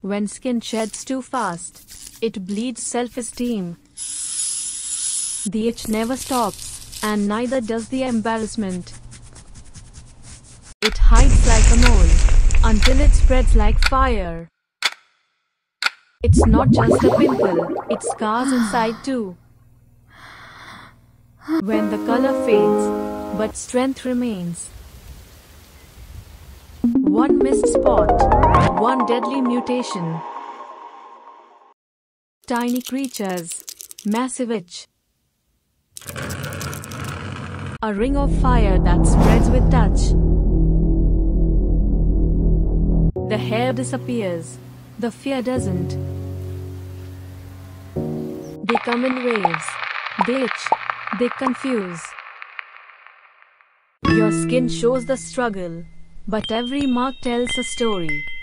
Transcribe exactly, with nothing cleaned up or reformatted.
When skin sheds too fast, it bleeds self-esteem. The itch never stops, and neither does the embarrassment. It hides like a mole, until it spreads like fire. It's not just a pimple, it scars inside too. When the color fades, but strength remains. One missed spot, one deadly mutation. Tiny creatures, massive itch. A ring of fire that spreads with touch. The hair disappears, the fear doesn't. They come in waves, they itch, they confuse. Your skin shows the struggle, but every mark tells a story.